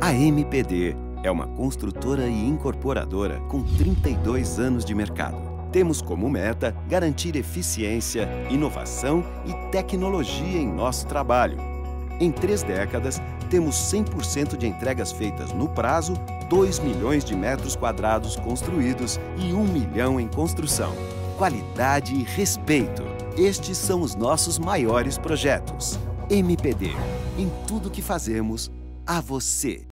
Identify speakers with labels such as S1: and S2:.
S1: A MPD é uma construtora e incorporadora com 32 anos de mercado. Temos como meta garantir eficiência, inovação e tecnologia em nosso trabalho. Em 3 décadas, temos 100% de entregas feitas no prazo, 2 milhões de metros quadrados construídos e 1 milhão em construção. Qualidade e respeito. Estes são os nossos maiores projetos. MPD. Em tudo que fazemos, a você.